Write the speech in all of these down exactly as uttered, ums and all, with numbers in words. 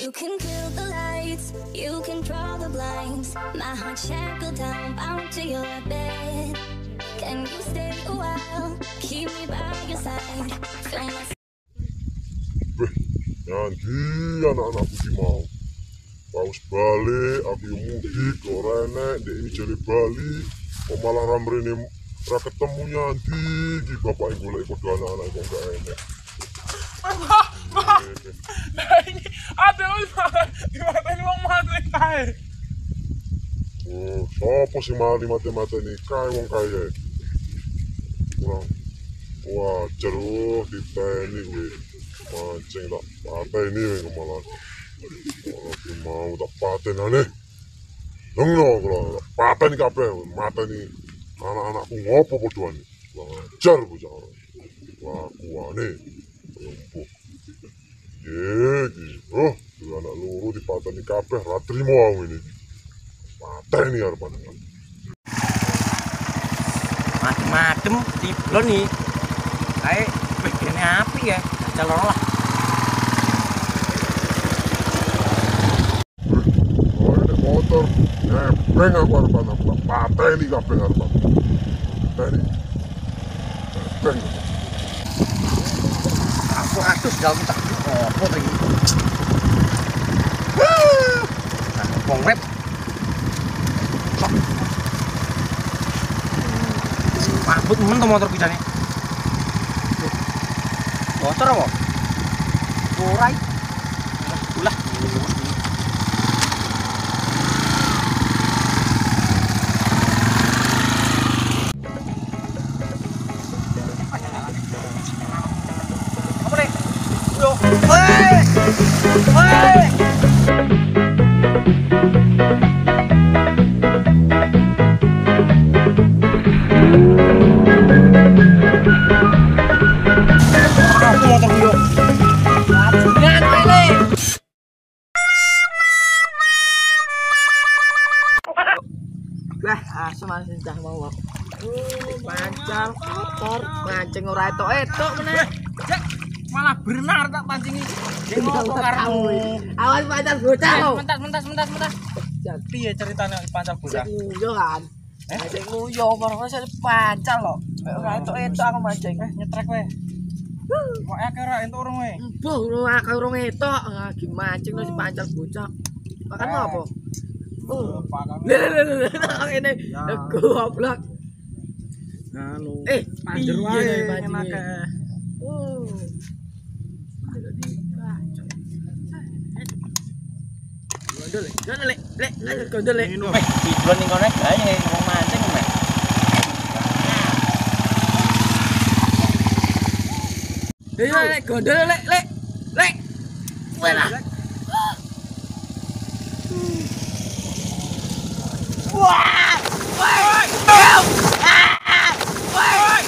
You can kill the lights, you can draw the blinds. My heart shackled down, bound to your bed. Can you stay a while, keep me by your side? Feel my... Beh, nanti anak-anakku di mau. Paus balik, aku yang mudik, orang enek, dek ini jadi Bali. Kok malah ramrene ra ketemu nanti, di bapak ibu lagi kode anak-anak kok gak enek. Nah ini ada gimana ini mau mati kae. Oh, sopo sih malah mati-mati nih, kae wong kaya. Kurang wajar oh diteni gue. Mancing tak pateni gue malah. Kalau mau tak paten aneh. Nengno kalau tak pateni kabeh, mateni anak-anakku ngopo podoane. Wajar bocah. Lakuane. Empuk. Ye, oh, anak luru dipateni kabeh ra trimo aku ini. Pateni arepan. Macem-macem di blon nih. Kayak begini api ya, calon lah. Oh, ini motor, nebeng aku arepan apa? Pateni kabeh arepan. Pateni. Nebeng. Aku atus dalam tak apa lagi. Nah, kongrep. Mabut men tuh motor pisane. Motor apa? Urai. Ulah. Apa nih? Yo. Hei! Hei! Wah, asem asem dah mau. Pancal kotor, mancing ora etok-etok meneh. Malah benar tak pancingi. Yang ngopo karemu. Awas pancal bocah lho. Mentas mentas mentas mentas. Piye ceritane pancal bocah? Nguyo kan. Eh, sik nguyo karo sik pancal lho. Ora etok-etok aku mancing. Eh, nyetrek wae. Kok akeh ra entuk urung wae. Mbuh, ora akeh urung etok. Lagi mancing si pancal bocah. Makan apa? Oh, lele lele ini goblok. Anu. Eh, panjer wae enak. Oh. Gondol, gondol, lek, lek, gondol, lek. Weh, tujuan ning kono gawe wong mancing meh. Iya, lek, gondol, lek, lek, lek. Wala. Wah! Woi! Ah! Woi!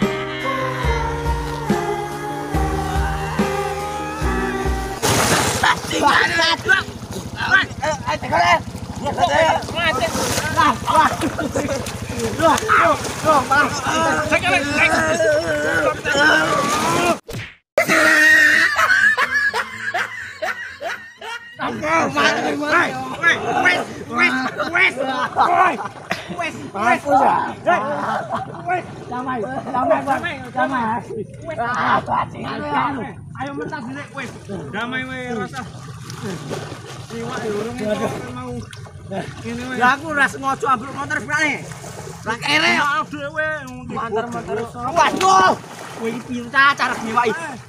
Ayo mentas nek wis. Damai wae rasa. Siwak urung mau. Ngene wae. Ya aku ora sengaja ambruk motor pirane. Lah kere kok dhewe motor-motor. Waduh. Kowe iki pinta cara nyewaki.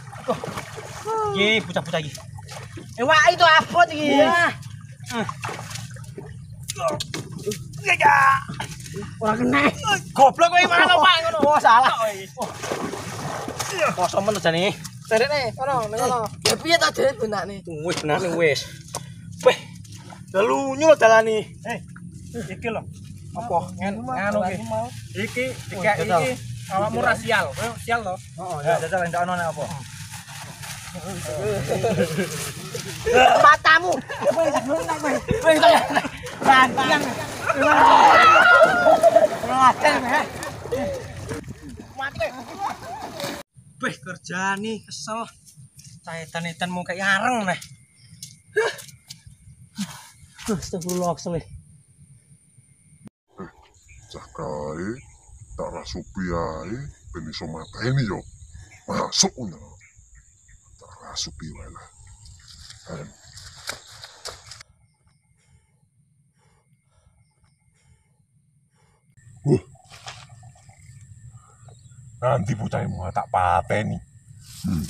Ye bocah-bocah iki. Ewaki to abot iki. Iya. Ya. Ora kena. Goblok kowe mana Pak ngono. Oh salah. Kosong men jane. Derene kono ning kono. Ya piye ta dene benakne? Wis benar ning wis. Weh. Dalunyu lho dalane. Eh. Iki lho. Apa? Nganu iki. Iki dikek iki awakmu rasial. Kowe sial to? Heeh, ya jajal ndakno nek apa. Matamu. Wis nek wis. Wis rantian. Rantian meh. Mati. Beh kerjaan nih kesel. Caetan-etan mau kayak areng nih. Astagfirullah seleh. Cah kae tak rasupi ae ben iso mateni yo. Masuk ngono. Tak rasupi wae lah. Ayo. Uh. Nanti bocah mau tak pateni. Hmm.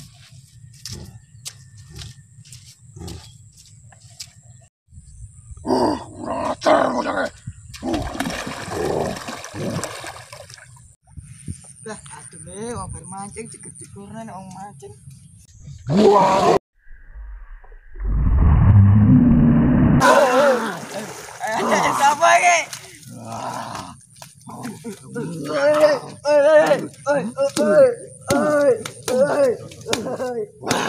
Uh, ngater bocah kae. Lah, aduh nih, wong bar mancing jeger-jegerna nek wong mancing. Wah. Eh, sapa iki? Oi, oi, oi, oi, oi, oi, oi.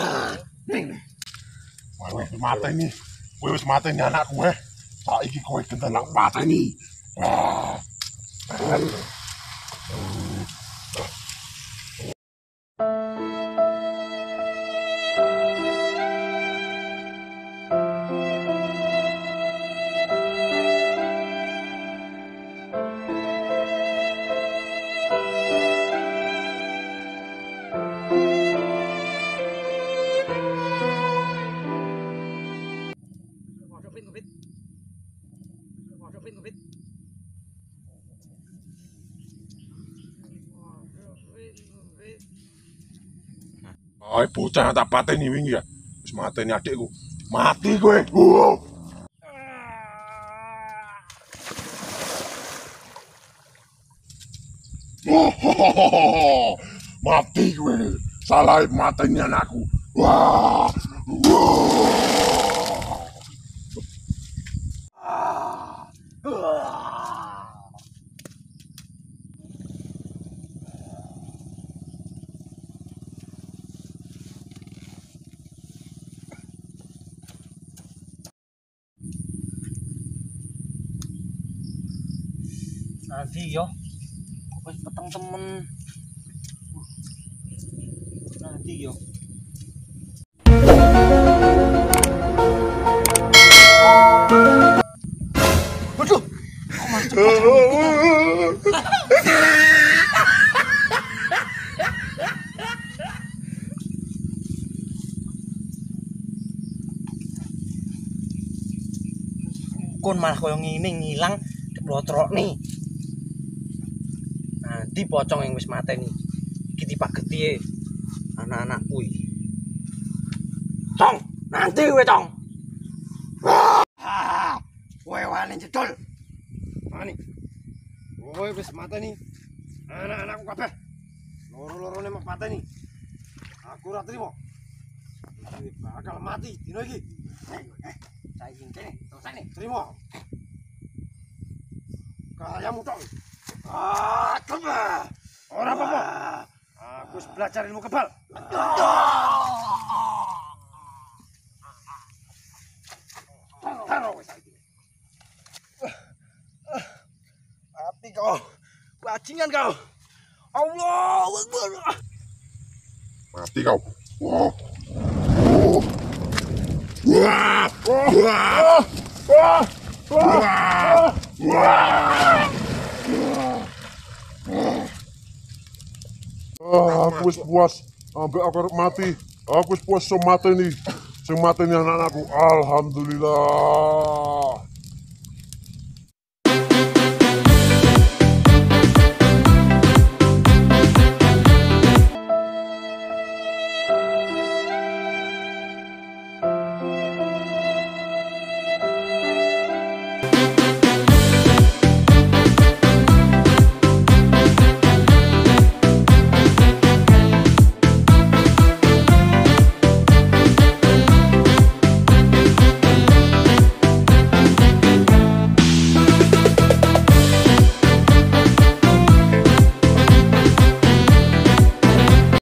Wah, wis mateni. Kowe wis mateni anakku eh. Saiki kowe genten nak pateni. Wah. Ai bocah tak pateni wingi ya. Wis mateni adikku. Mati kowe. Wow. Oh, mati kowe. Salah mateni anakku. Wah. Nanti yo. Wis peteng temen. Nanti yo. Waduh. Kok masuk. Kon malah koyo ngene ngilang diplotrok nih. Nanti pocong yang wis mateni. Iki tipak getihe anak-anak kuwi. Cong, nanti kowe cong. Ah, kowe wani jedul. Wani. Kowe wis mateni anak-anakku kabeh. Loro-lorone mek pateni. Aku ora trimo. Iki bakal mati dino iki. Eh, saiki kene, selesai trimo. Kayamu tok. Ah, coba. Ora apa-apa. Aku wis belajar ilmu kebal. Taruh wis saiki. Mati kau. Bajingan kau. Allahu Akbar. Mati kau. Wah. Wah. Wah. Wah. Wah. Wah. Ah, aku wis puas ambek aku arep mati. Aku wis puas so mateni. Sing mateni anak-anakku. Alhamdulillah.